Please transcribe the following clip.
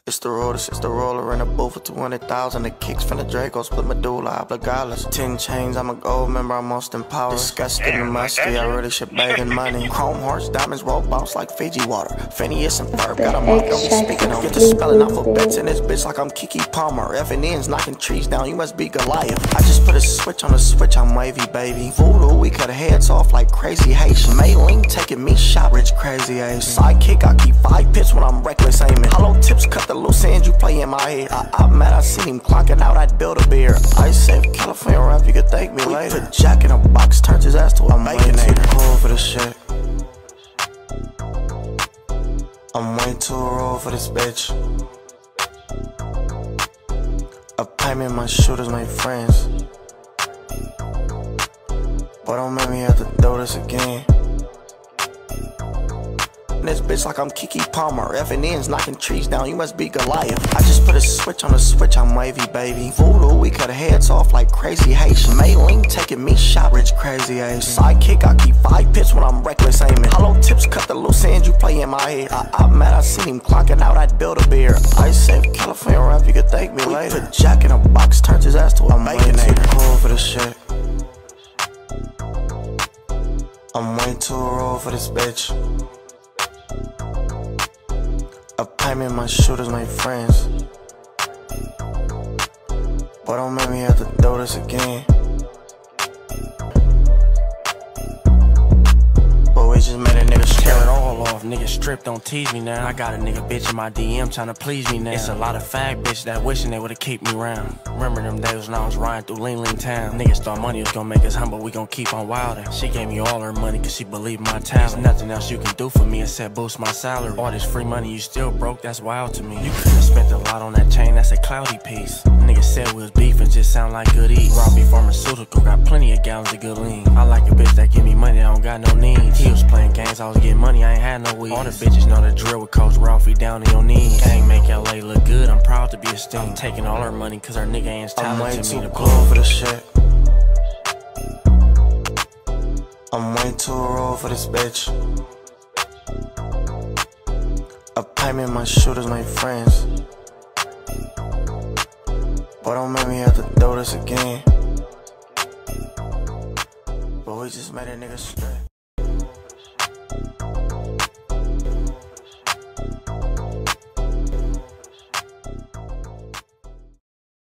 It's the roller in a booth for 200,000. The kicks from the Draco, split medulla obligalis. 10 chains, I'm a gold member, I'm most empowered. Disgusting and musty, I really should beg in money. Chrome hearts, diamonds, roll bounce like Fiji water. Phineas and Ferb, got a mouth, don't be speaking on. Get to spelling alphabets in this bitch like I'm Kiki Palmer. F&N's knocking trees down, you must be Goliath. I just put a switch on the switch, I'm wavy, baby. Voodoo, we cut heads off like crazy Haitian. Mailing, taking me shot, rich crazy ace. Sidekick, I keep 5 pips when I'm reckless aiming. Hollow tips, cut the loose ends, you play in my head. I'm mad, I seen him clocking out, I'd build a beer. I said California rap, you could thank me later. Put Jack in a box, turns his ass to a baconator. Cool for this shit. I'm way too raw for this bitch. I pay me my shooters, my friends. But don't make me have to do this again. This bitch like I'm Kiki Palmer. F&N's knocking trees down, you must be Goliath. I just put a switch on the switch, I'm wavy, baby. Voodoo, we cut heads off like crazy Haitian. Mailing, taking me shot, rich crazy ace. Sidekick, I keep 5 pips when I'm reckless aiming. Hollow tips, cut the loose ends, you play in my head. I'm mad, I seen him clocking out, I'd build a beer. I said California rap, you could thank me later. Put Jack in a box, turns his ass to a baconator. Cool for this shit. I'm way too raw for this bitch. I pay me my shooters, my friends. But don't make me have to do this again. But we just made a nigga tear it all off, nigga strip, don't tease me now. I got a nigga bitch in my DM tryna please me now. It's a lot of fag bitch that wishing they would've keep me round. Remember them days when I was riding through Lean Town. Niggas thought money was gonna make us humble, we gon' keep on wildin'. She gave me all her money cause she believed my talent. There's nothing else you can do for me except boost my salary. All this free money you still broke, that's wild to me. You could've spent a lot on that chain, that's a cloudy piece. Niggas said we was beefing, just sound like good eats. Robbie Pharmaceutical, got plenty of gallons of good lean. I like a bitch that give me money, I don't got no needs. He was playing games, I was getting money, I ain't had no weed. All the bitches know the drill with Coach Ralphie down on your knees. Gang make LA look good, I'm proud to be a sting. I'm taking all her money cause her nigga ain't as talented to me to cool for this shit. I'm way too raw for this bitch. I pay me my shooters, my friends. But don't make me have to do this again. But we just made a nigga straight.